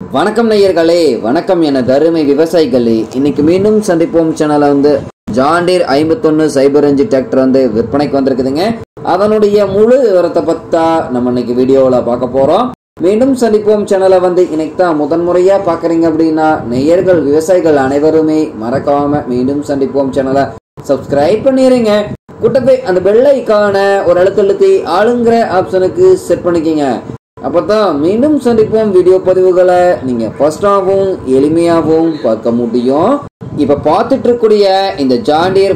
வணக்கம் நேயர்களே, வணக்கம் என தருமை விவசாயிகளே. இன்னைக்கு மீண்டும் சந்திப்போம் சேனல்ல ஜான் டீர் 5105 டிராக்டர் விற்பனைக்கு வந்திருக்குதுங்க. அதனுடைய முழு விவரத்தை பத்தா நம்ம இன்னைக்கு வீடியோவில் பார்க்க போறோம். மீண்டும் சந்திப்போம் சேனலை இன்னைக்கு தான் முதன்முறையா பாக்குறீங்க அப்படின்னா நேயர்கள் விவசாயிகள் அனைவருமே மறக்காம மீண்டும் சந்திப்போம் சேனலை சப்ஸ்கிரைப் பண்ணிடுங்க. கூட்டத்தை அந்த பெல் ஐகான ஒரு அழுத்தி ஆளுங்கிற ஆப்ஷனுக்கு செட் பண்ணிக்கிங்க. அப்பதான் மீண்டும் சந்திப்போம் வீடியோ பதிவுகளை நீங்க ஃபர்ஸ்டாகவும் எளிமையாகவும் பார்க்க முடியும். இப்ப பார்த்துட்டு இருக்கக்கூடிய இந்த John Deere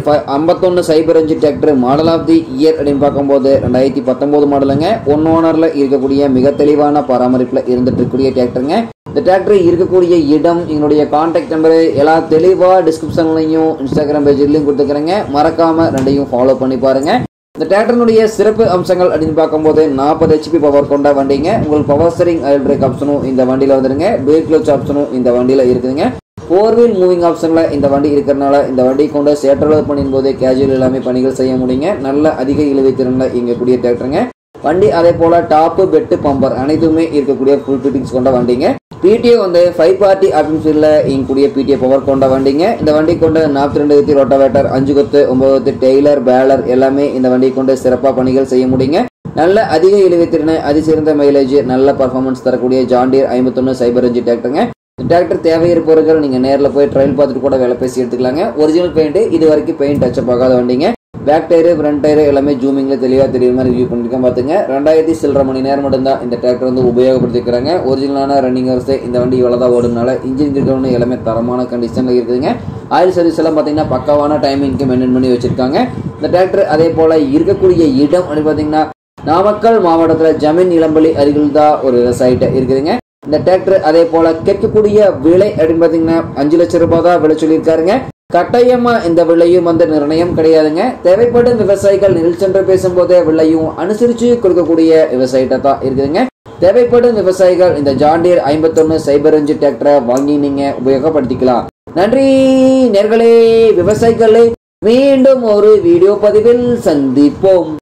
5105 tractor model of the year அப்படின்னு பார்க்கும்போது 2019 மாடலுங்க. ஒன் ஓனர்ல இருக்கக்கூடிய மிக தெளிவான பராமரிப்புல இருந்துட்டு இருக்கக்கூடிய டிராக்டருங்க. இந்த டிராக்டர் இருக்கக்கூடிய இடம், எங்களுடைய கான்டாக்ட் நம்பரு எல்லாம் தெளிவா டிஸ்கிரிப்ஷன்லையும் இன்ஸ்டாகிராம் பேஜ்லையும் கொடுத்துக்கிறேங்க. மறக்காம ரெண்டையும் ஃபாலோ பண்ணி பாருங்க. இந்த டிராக்டருடைய சிறப்பு அம்சங்கள் அப்படின்னு பார்க்கும்போது 40 HP பவர் கொண்ட வண்டிங்க. உங்களுக்கு பவர் ஸ்டீரிங் ஆயில் பிரேக் ஆப்ஷனும் இந்த வண்டியில வந்துருங்க. பிரேக் கிளச் ஆப்ஷனும் இந்த வண்டியில இருக்குதுங்க. 4 வீல் மூவிங் ஆப்ஷன்ல இந்த வண்டி இருக்கிறதுனால இந்த வண்டி கொண்டு சேற்றளவு பண்ணின் போது கேஜுவல் எல்லாமே பணிகள் செய்ய முடியுங்க. நல்ல அதிக இழுவை திறன்ல இயங்கக்கூடிய டிராக்டருங்க வண்டி. அதே போல டாப்பு பெட்டு பம்பர் அனைத்துமே இருக்கக்கூடிய ஃபுல் ஃபிட்டிங்ஸ் கொண்ட வண்டிங்க. பிடிஏ 5 பார்ட்டி ஆப்ஷன்ஸ்ல இயங்கக்கூடிய பிடிஏ பவர் கொண்ட வண்டிங்க. இந்த வண்டி கொண்டு 42 கத்தி ரோட்டாவேட்டர், 5 கொத்து, 9 கொத்து டெய்லர், பேலர் எல்லாமே இந்த வண்டி கொண்டு சிறப்பாக பணிகள் செய்ய முடியுங்க. நல்ல அதிக இழுவை திறனை, அதிசிறந்த மைலேஜ், நல்ல பர்ஃபார்மன்ஸ் தரக்கூடிய ஜான் டீர் 5105 டிராக்டருங்க. டிராக்டர் தேவை இருப்பவர்கள் நீங்க நேரில் போய் ட்ரையல் பார்த்துட்டு கூட வேலை பேசி எடுத்துக்கலாங்க. ஒரிஜினல் பெயிண்ட், இது வரைக்கும் பெயிண்ட் டச்சப் ஆகாத வண்டிங்க. பேக் டயரு ஃப்ரண்ட் டயரு எல்லாமே ஜூமிங்ல தெளிவாக தெரியுற மாதிரி ரிவ்யூ பண்ணிருக்கேன் பார்த்துங்க. 2000 சில்லரை மணி நேரம் மட்டும்தான் இந்த டிராக்டர் உபயோகப்படுத்திக்கிறாங்க. ஒரிஜினலான ரன்னிங் ஹவர்ஸ் இந்த வண்டி இவ்வளோதான் ஓடுனால இன்ஜின் இருக்கணும் எல்லாமே தரமான கண்டிஷன்ல இருக்குதுங்க. ஆயில் சர்வீஸ் எல்லாம் பார்த்தீங்கன்னா பக்காவான டைமிங்க்கு மெயின்டைன் பண்ணி வச்சிருக்காங்க இந்த டிராக்டர். அதே போல இருக்கக்கூடிய இடம் அப்படின்னு பார்த்தீங்கன்னா நாமக்கல் மாவட்டத்தில் ஜமீன் இளம்பள்ளி அருகில் தான் ஒரு விவசாயிட்ட இருக்குதுங்க இந்த டிராக்டர். அதே போல கேட்கக்கூடிய விலை அப்படின்னு பார்த்தீங்கன்னா 5 லட்சம் ரூபாய் தான் விலை சொல்லியிருக்காருங்க. கட்டாயமா இந்த விலையும் நிர்ணயம் கிடையாதுங்க. தேவைப்படும் விவசாயிகள் நில் சென்று பேசும்போது விலையும் அனுசரிச்சு கொடுக்கக்கூடிய விவசாயிட்ட தான் இருக்குதுங்க. தேவைப்படும் விவசாயிகள் இந்த ஜான் டீர் 5105 டிராக்டரை வாங்கி நீங்க உபயோகப்படுத்திக்கலாம். நன்றி நேர்களே, விவசாயிகளே. மீண்டும் ஒரு வீடியோ பதிவில் சந்திப்போம்.